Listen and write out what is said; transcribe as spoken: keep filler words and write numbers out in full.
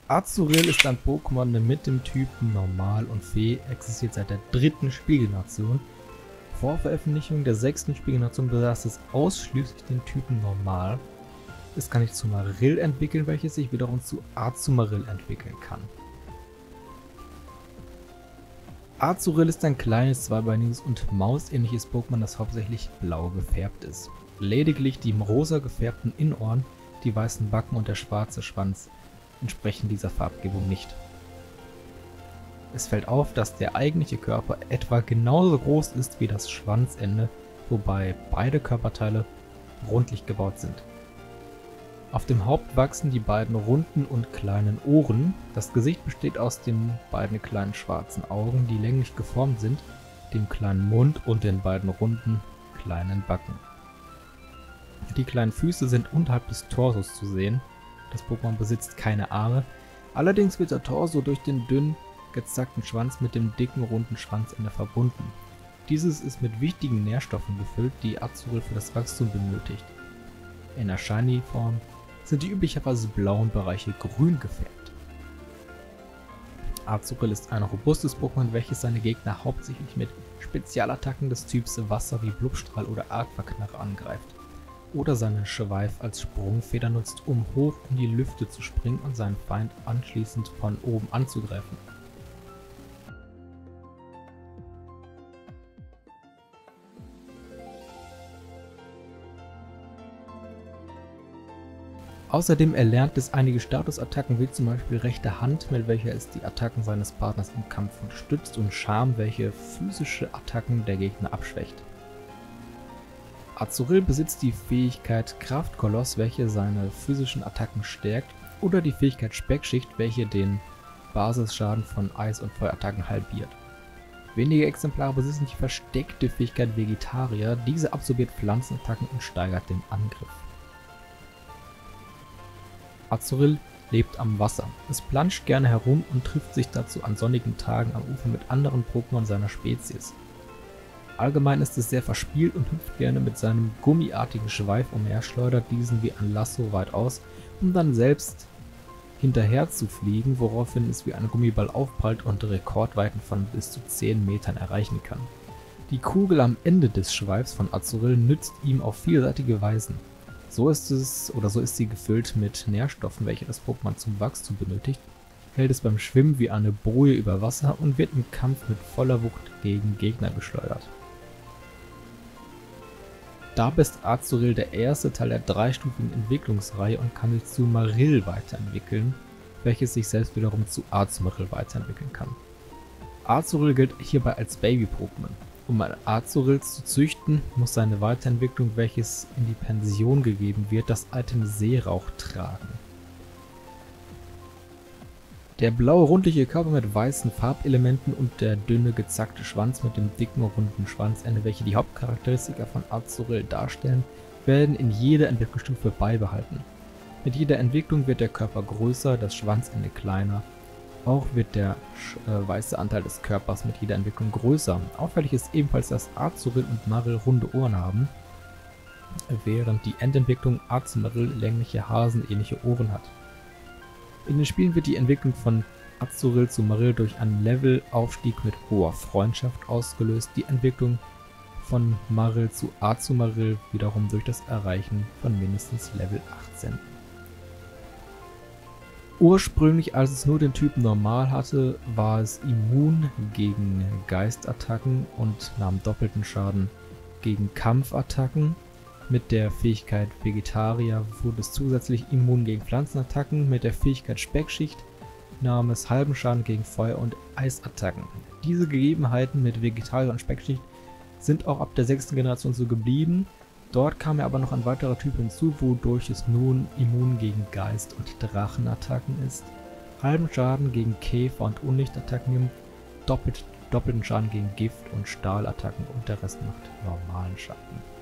Azurill ist ein Pokémon mit dem Typen Normal und Fee, existiert seit der dritten Spielgeneration. Vor Veröffentlichung der sechsten Spielgeneration besaß es ausschließlich den Typen Normal. Es kann sich zu Marill entwickeln, welches sich wiederum zu Azumarill entwickeln kann. Azurill ist ein kleines, zweibeiniges und mausähnliches Pokémon, das hauptsächlich blau gefärbt ist. Lediglich die rosa gefärbten Innenohren, die weißen Backen und der schwarze Schwanz entsprechen dieser Farbgebung nicht. Es fällt auf, dass der eigentliche Körper etwa genauso groß ist wie das Schwanzende, wobei beide Körperteile rundlich gebaut sind. Auf dem Haupt wachsen die beiden runden und kleinen Ohren. Das Gesicht besteht aus den beiden kleinen schwarzen Augen, die länglich geformt sind, dem kleinen Mund und den beiden runden kleinen Backen. Die kleinen Füße sind unterhalb des Torsos zu sehen. Das Pokémon besitzt keine Arme, allerdings wird der Torso durch den dünnen, gezackten Schwanz mit dem dicken, runden Schwanzende verbunden. Dieses ist mit wichtigen Nährstoffen gefüllt, die Azurill für das Wachstum benötigt. In der Shiny-Form sind die üblicherweise blauen Bereiche grün gefärbt. Azurill ist ein robustes Pokémon, welches seine Gegner hauptsächlich mit Spezialattacken des Typs Wasser wie Blubstrahl oder Aquaknarre angreift, oder seinen Schweif als Sprungfeder nutzt, um hoch in die Lüfte zu springen und seinen Feind anschließend von oben anzugreifen. Außerdem erlernt es einige Statusattacken wie zum Beispiel rechte Hand, mit welcher es die Attacken seines Partners im Kampf unterstützt, und Charme, welche physische Attacken der Gegner abschwächt. Azurill besitzt die Fähigkeit Kraftkoloss, welche seine physischen Attacken stärkt, oder die Fähigkeit Speckschicht, welche den Basisschaden von Eis- und Feuerattacken halbiert. Wenige Exemplare besitzen die versteckte Fähigkeit Vegetarier, diese absorbiert Pflanzenattacken und steigert den Angriff. Azurill lebt am Wasser. Es planscht gerne herum und trifft sich dazu an sonnigen Tagen am Ufer mit anderen Pokémon seiner Spezies. Allgemein ist es sehr verspielt und hüpft gerne mit seinem gummiartigen Schweif umher, schleudert diesen wie ein Lasso weit aus, um dann selbst hinterher zu fliegen, woraufhin es wie ein Gummiball aufprallt und Rekordweiten von bis zu zehn Metern erreichen kann. Die Kugel am Ende des Schweifs von Azurill nützt ihm auf vielseitige Weisen. So ist es oder so ist sie gefüllt mit Nährstoffen, welche das Pokémon zum Wachstum benötigt, hält es beim Schwimmen wie eine Boje über Wasser und wird im Kampf mit voller Wucht gegen Gegner geschleudert. Dabei ist Azurill der erste Teil der dreistufigen Entwicklungsreihe und kann sich zu Marill weiterentwickeln, welches sich selbst wiederum zu Azumarill weiterentwickeln kann. Azurill gilt hierbei als Baby-Pokémon. Um ein Azurill zu züchten, muss seine Weiterentwicklung, welches in die Pension gegeben wird, das Item Seerauch tragen. Der blaue rundliche Körper mit weißen Farbelementen und der dünne gezackte Schwanz mit dem dicken runden Schwanzende, welche die Hauptcharakteristika von Azurill darstellen, werden in jeder Entwicklungsstufe beibehalten. Mit jeder Entwicklung wird der Körper größer, das Schwanzende kleiner. Auch wird der äh, weiße Anteil des Körpers mit jeder Entwicklung größer. Auffällig ist ebenfalls, dass Azurill und Marill runde Ohren haben, während die Endentwicklung Azumarill längliche hasenähnliche Ohren hat. In den Spielen wird die Entwicklung von Azurill zu Marill durch einen Levelaufstieg mit hoher Freundschaft ausgelöst, die Entwicklung von Marill zu Azumarill wiederum durch das Erreichen von mindestens Level achtzehn. Ursprünglich, als es nur den Typen Normal hatte, war es immun gegen Geistattacken und nahm doppelten Schaden gegen Kampfattacken. Mit der Fähigkeit Vegetarier wurde es zusätzlich immun gegen Pflanzenattacken. Mit der Fähigkeit Speckschicht nahm es halben Schaden gegen Feuer- und Eisattacken. Diese Gegebenheiten mit Vegetarier und Speckschicht sind auch ab der sechsten Generation so geblieben. Dort kam aber noch ein weiterer Typ hinzu, wodurch es nun immun gegen Geist- und Drachenattacken ist, halben Schaden gegen Käfer- und Unlichtattacken nimmt, doppelt, doppelten Schaden gegen Gift- und Stahlattacken und der Rest macht normalen Schaden.